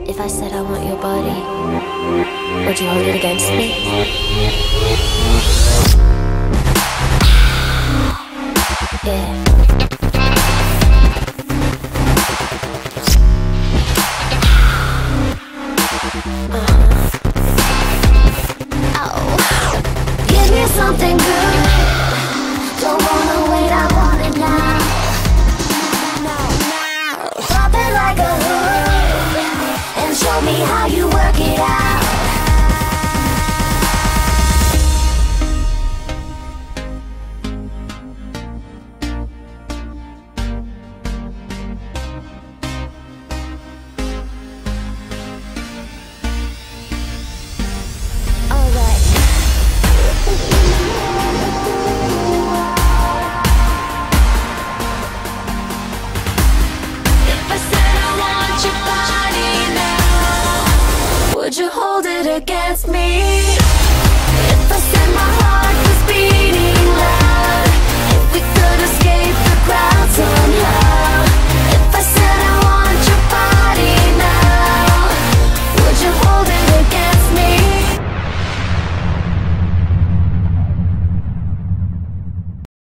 If I said I want your body, would you hold it against me? Yeah. Give me something good. Don't wanna wait, I want it now. Drop it like a hood and show me how you work it out.